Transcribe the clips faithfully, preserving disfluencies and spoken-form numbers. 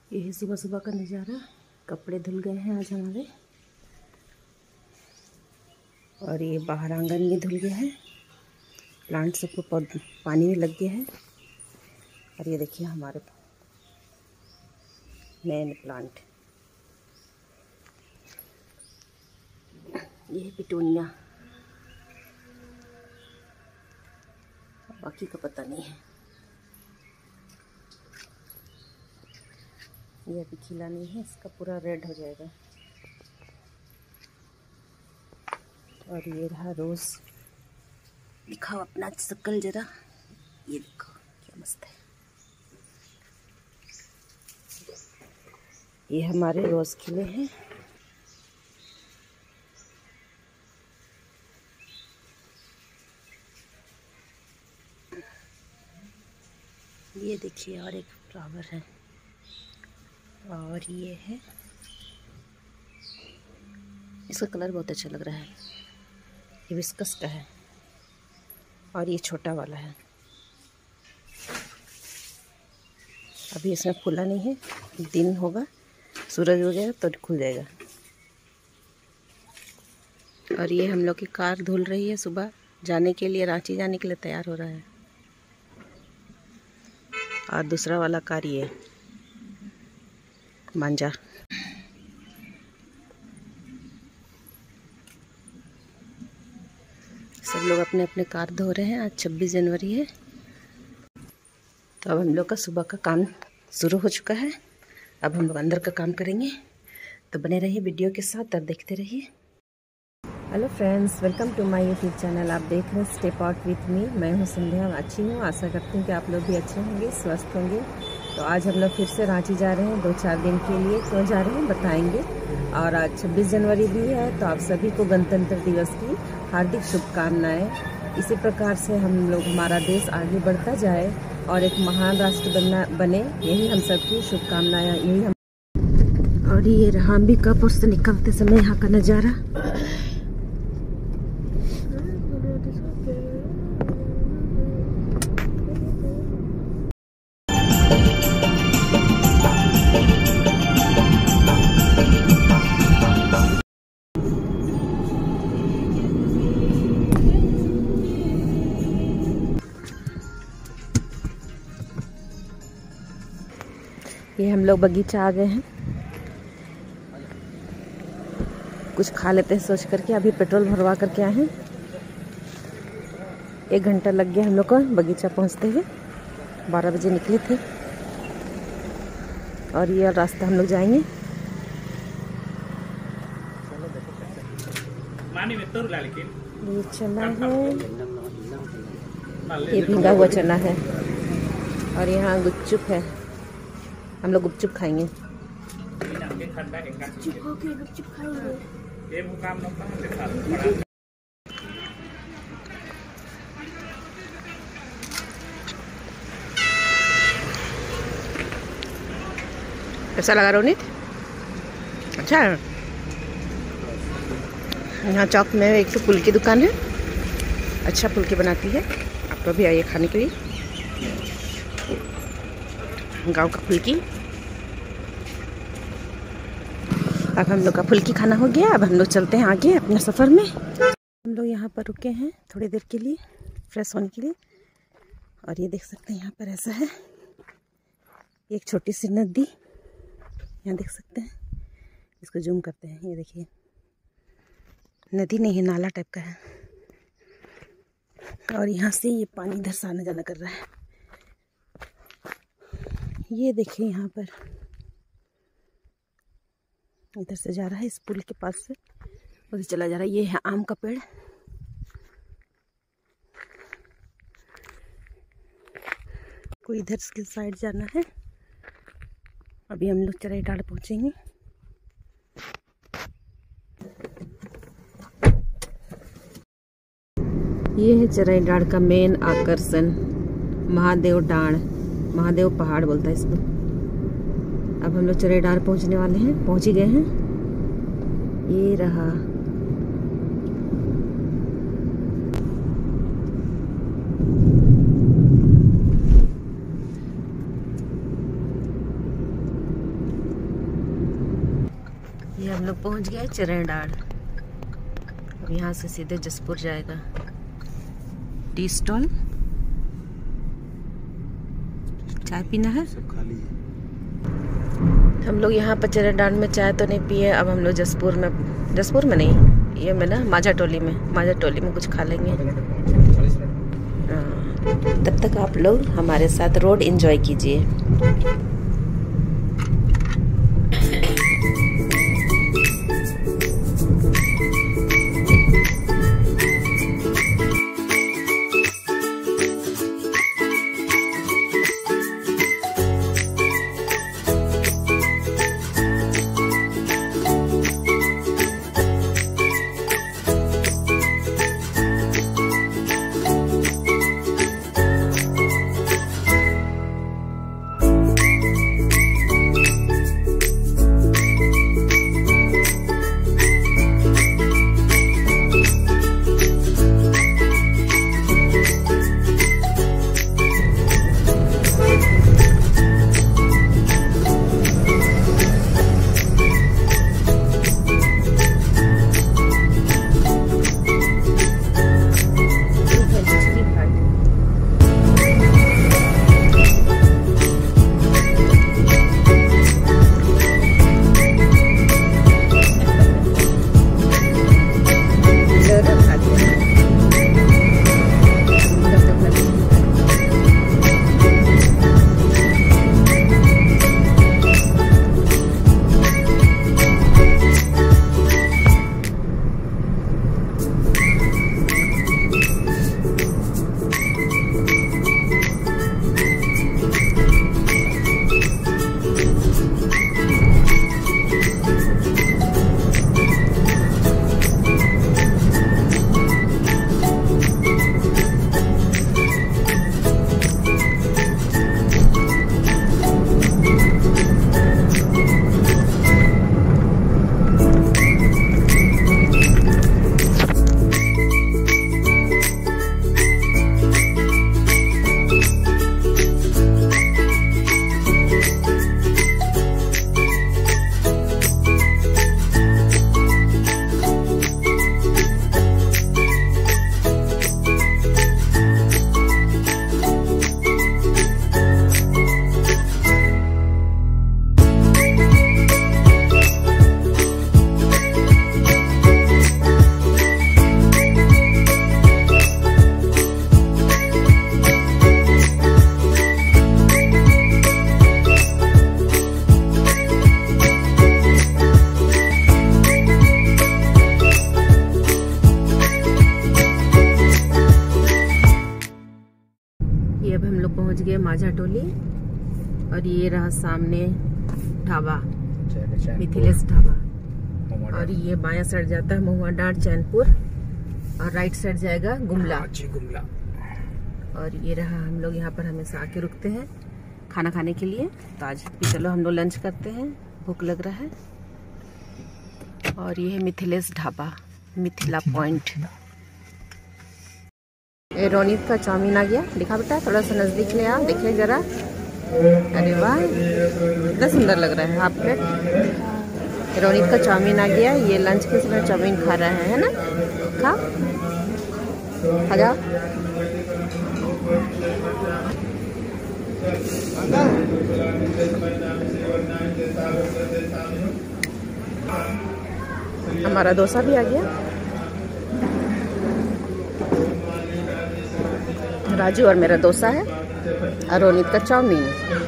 यही सुबह सुबह का नज़ारा। कपड़े धुल गए हैं आज हमारे, और ये बाहर आंगन भी धुल गया है। प्लांट सबको पानी में लग गया है। और ये देखिए हमारे मेन प्लांट, ये है पिटूनिया, बाकी का पता नहीं है। ये अभी खिला नहीं है, इसका पूरा रेड हो जाएगा। और ये रहा रोज़। दिखाओ अपना शक्ल जरा, ये देखो क्या मस्त है। ये हमारे रोज़ खिले हैं। ये देखिए और एक फ्लावर है, और ये है, इसका कलर बहुत अच्छा लग रहा है। ये विस्कस का है, और ये छोटा वाला है। अभी इसमें फूला नहीं है, दिन होगा, सूरज हो जाएगा तो खुल जाएगा। और ये हम लोग की कार धुल रही है, सुबह जाने के लिए, रांची जाने के लिए तैयार हो रहा है। और दूसरा वाला कार ये मांझा। सब लोग अपने अपने कार धो रहे हैं। आज छब्बीस जनवरी है, तो अब हम लोग का सुबह का काम शुरू हो चुका है। अब हम लोग अंदर का काम करेंगे, तो बने रहिए वीडियो के साथ और देखते रहिए। Hello friends, welcome to my YouTube channel. आप देख रहे हैं स्टेप आउट विथ मी। मैं हूं संध्या, अच्छी हूं। आशा करती हूं कि आप लोग भी अच्छे होंगे, स्वस्थ होंगे। तो आज हम लोग फिर से रांची जा रहे हैं दो चार दिन के लिए। क्यों जा रहे हैं बताएंगे। और आज छब्बीस जनवरी भी है, तो आप सभी को गणतंत्र दिवस की हार्दिक शुभकामनाएं। इसी प्रकार से हम लोग, हमारा देश आगे बढ़ता जाए और एक महान राष्ट्र बनना बने, यही हम सबकी शुभकामनाएं, यही हम। और ये रहा अंबिकापुर से निकलते समय यहाँ का नज़ारा। ये हम लोग बगीचा आ गए हैं, कुछ खा लेते हैं सोच करके। अभी पेट्रोल भरवा करके आए हैं। एक घंटा लग गया हम लोग को बगीचा पहुंचते हुए। बारह बजे निकले थे, और ये रास्ता हम लोग जाएंगे। ये चना है, ये भींगा हुआ चना है, और यहाँ गुपचुप है। हम लोग गुपचुप खाएंगे। गुपचुप खाएंगे। कैसा लगा रोनित? अच्छा है। यहाँ चौक में एक तो फुल्की दुकान है, अच्छा फुल्की बनाती है। आप तो भी आइए खाने के लिए। गांव का फुल्की। अब हम लोग का फुल्की खाना हो गया। अब हम लोग चलते हैं आगे अपने सफ़र में। हम लोग यहाँ पर रुके हैं थोड़ी देर के लिए, फ्रेश होने के लिए। और ये देख सकते हैं यहाँ पर ऐसा है, एक छोटी सी नदी यहाँ देख सकते हैं। इसको जूम करते हैं, ये देखिए, नदी नहीं है, नाला टाइप का है। और यहाँ से ये पानी इधर से आना जाना कर रहा है। ये देखिए यहाँ पर इधर से जा रहा है, इस पुल के पास से उधर चला जा रहा है। ये है आम का पेड़। कोई इधर के साइड जाना है। अभी हम लोग चराई डाड़ पहुँचेंगे। ये है चराई डाड़ का मेन आकर्षण, महादेव डांड, महादेव पहाड़ बोलता है इसको। अब हम लोग चराई डाड़ पहुंचने वाले हैं, पहुंच ही गए हैं। ये रहा, लोग पहुंच गए चरणडाड़। अब यहाँ से सीधे जसपुर जाएगा। टी स्टॉल, चाय पीना है। सब खाली है। हम लोग यहाँ पर चरणडाड़ में चाय तो नहीं पिए। अब हम लोग जसपुर में, जसपुर में नहीं, ये में ना माझा टोली में, माझा टोली में कुछ खा लेंगे। हाँ, तब तक आप लोग हमारे साथ रोड एंजॉय कीजिए। पहुंच गए माझा टोली और ये रहा सामने ढाबा मिथिलेश ढाबा और ये बायां साइड जाता है महुआ डाँड़ चैनपुर और राइट साइड जाएगा गुमला गुमला। और ये रहा, हम लोग यहाँ पर हमेशा आके रुकते हैं खाना खाने के लिए। तो आज भी चलो हम लोग लंच करते हैं, भूख लग रहा है। और ये है मिथिलेश ढाबा, मिथिला पॉइंट। ये रोनित का चाउमीन आ गया, दिखा बेटा, थोड़ा सा नजदीक ले आ, देखे जरा। अरे वाह, कितना सुंदर लग रहा है। हाफ प्लेट रोनित का चाउमीन आ गया। ये लंच के समय चाउमीन खा रहा है, है ना? खा खा जाओ। हमारा डोसा भी आ गया। राजू और मेरा डोसा है और रोनित का चाउमीन।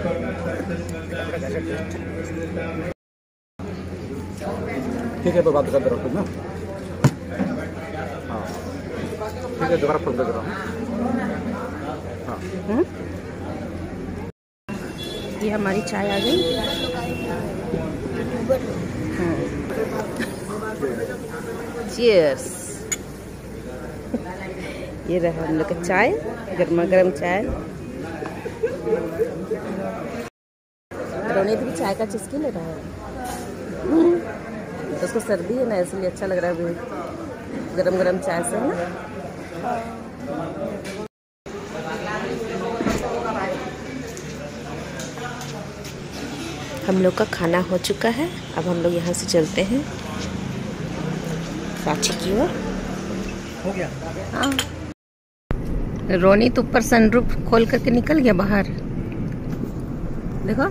ठीक है, तो बात करते रहो ना। हाँ ठीक है, दोबारा फोन कर रहा हूँ। हाँ ये हमारी चाय आ गई। चीयर्स। ये रहा हम लोग का चाय, गर्मा गर्म चाय। रोनित भी चाय का चुस्की ले रहा है। तो उसको सर्दी है ना, इसलिए अच्छा लग रहा है अभी गरम गरम चाय से, है ना? हम लोग का खाना हो चुका है, अब हम लोग यहाँ से चलते हैं। साक्षी की ओर। हो गया। हाँ, रोनी तो ऊपर सनरूफ खोल करके निकल गया बाहर, देखो।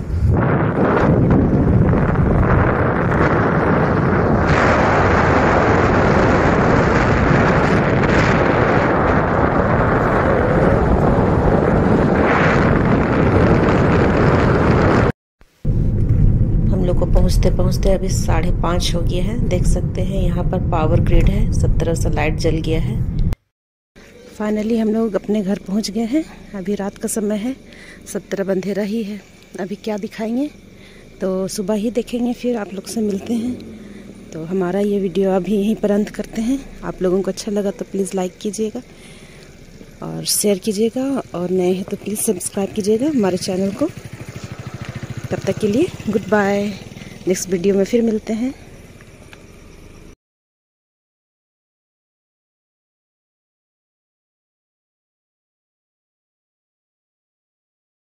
हम लोग को पहुंचते पहुंचते अभी साढ़े पाँच हो गया है। देख सकते हैं यहाँ पर पावर ग्रिड है, सब तरह से लाइट जल गया है। फाइनली हम लोग अपने घर पहुंच गए हैं। अभी रात का समय है, सब तरफ अंधेरा ही है। अभी क्या दिखाएंगे तो सुबह ही देखेंगे, फिर आप लोग से मिलते हैं। तो हमारा ये वीडियो अभी यहीं पर अंत करते हैं। आप लोगों को अच्छा लगा तो प्लीज़ लाइक कीजिएगा और शेयर कीजिएगा, और नए हैं तो प्लीज़ सब्सक्राइब कीजिएगा हमारे चैनल को। तब तक के लिए गुड बाय। नेक्स्ट वीडियो में फिर मिलते हैं।